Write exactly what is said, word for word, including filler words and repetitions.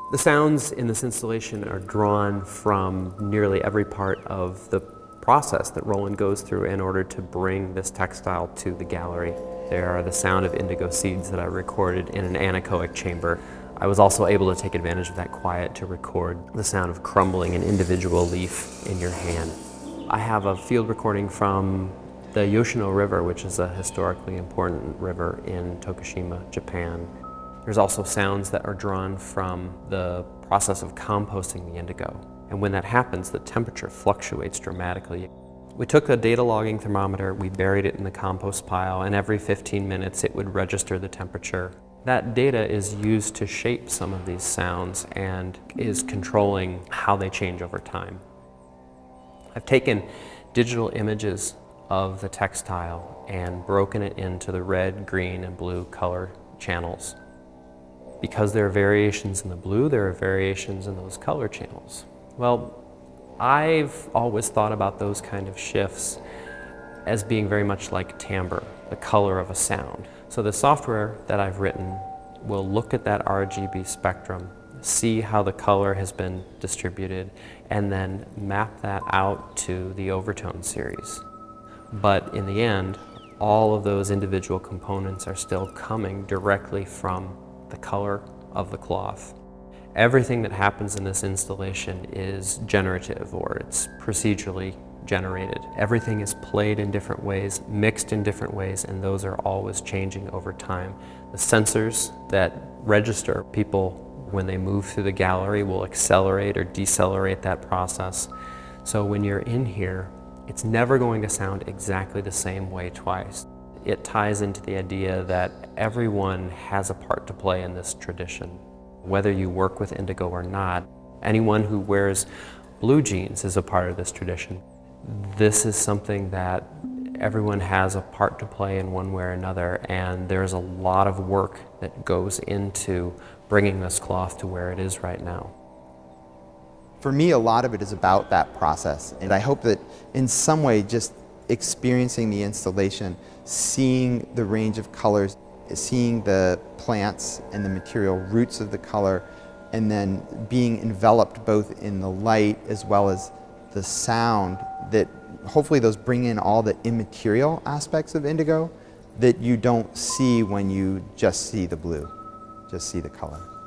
The sounds in this installation are drawn from nearly every part of the process that Rowland goes through in order to bring this textile to the gallery. There are the sound of indigo seeds that I recorded in an anechoic chamber. I was also able to take advantage of that quiet to record the sound of crumbling an individual leaf in your hand. I have a field recording from the Yoshino River, which is a historically important river in Tokushima, Japan. There's also sounds that are drawn from the process of composting the indigo. And when that happens, the temperature fluctuates dramatically. We took a data logging thermometer, we buried it in the compost pile, and every fifteen minutes it would register the temperature. That data is used to shape some of these sounds and is controlling how they change over time. I've taken digital images of the textile and broken it into the red, green, and blue color channels. Because there are variations in the blue, there are variations in those color channels. Well, I've always thought about those kind of shifts as being very much like timbre, the color of a sound. So the software that I've written will look at that R G B spectrum, see how the color has been distributed, and then map that out to the overtone series. But in the end, all of those individual components are still coming directly from the color of the cloth. Everything that happens in this installation is generative, or it's procedurally generated. Everything is played in different ways, mixed in different ways, and those are always changing over time. The sensors that register people when they move through the gallery will accelerate or decelerate that process. So when you're in here, it's never going to sound exactly the same way twice. It ties into the idea that everyone has a part to play in this tradition. Whether you work with indigo or not, anyone who wears blue jeans is a part of this tradition. This is something that everyone has a part to play in one way or another, and there's a lot of work that goes into bringing this cloth to where it is right now. For me, a lot of it is about that process, and I hope that in some way just experiencing the installation, seeing the range of colors, seeing the plants and the material roots of the color, and then being enveloped both in the light as well as the sound, that hopefully those bring in all the immaterial aspects of indigo that you don't see when you just see the blue, just see the color.